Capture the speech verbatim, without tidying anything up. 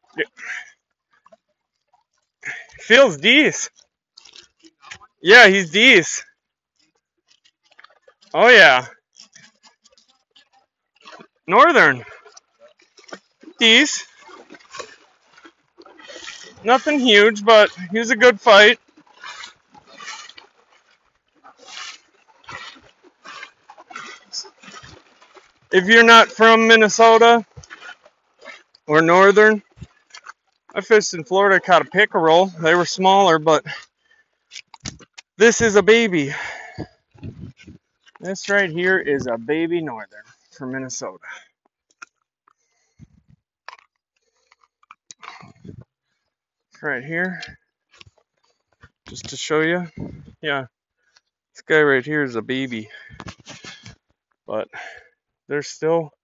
Feels decent. Yeah, he's decent. Oh yeah, northern. Decent. Nothing huge, but he was a good fight. If you're not from Minnesota or northern, I fished in Florida, caught a pickerel. They were smaller, but this is a baby. This right here is a baby northern from Minnesota. Right here, just to show you. Yeah, this guy right here is a baby, but they're still